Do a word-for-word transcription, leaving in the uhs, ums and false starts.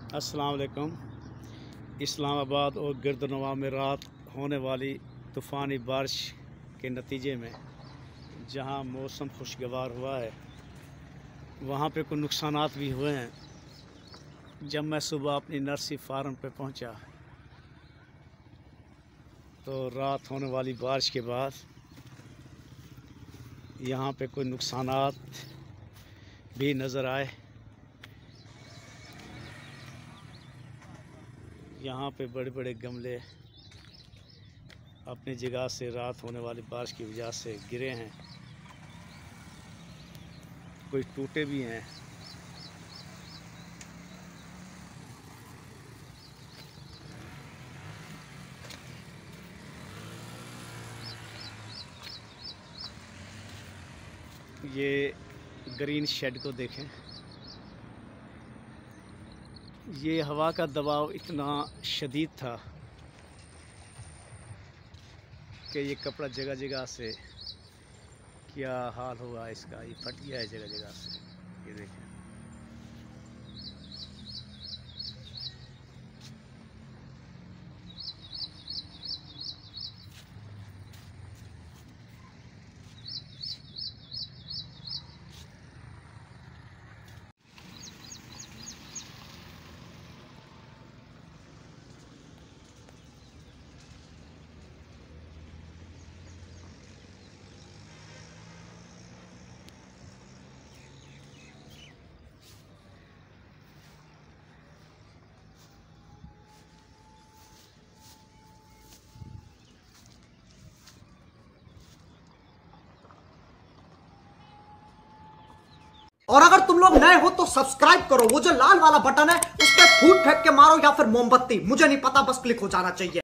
अस्सलाम वालेकुम। इस्लामाबाद और गिरदनवा में रात होने वाली तूफ़ानी बारिश के नतीजे में जहां मौसम खुशगवार हुआ है वहां पे कुछ नुकसानात भी हुए हैं। जब मैं सुबह अपनी नर्सरी फार्म पे पहुंचा तो रात होने वाली बारिश के बाद यहाँ पे कोई नुकसानात भी नज़र आए। यहाँ पे बड़े बड़े गमले अपनी जगह से रात होने वाली बारिश की वजह से गिरे हैं, कोई टूटे भी हैं। ये ग्रीन शेड को देखें, ये हवा का दबाव इतना शदीद था कि ये कपड़ा जगह जगह से क्या हाल हुआ इसका, ये फट गया है जगह जगह से। ये देखें, और अगर तुम लोग नए हो तो सब्सक्राइब करो, वो जो लाल वाला बटन है उस पर फूट फेंक के मारो या फिर मोमबत्ती, मुझे नहीं पता, बस क्लिक हो जाना चाहिए।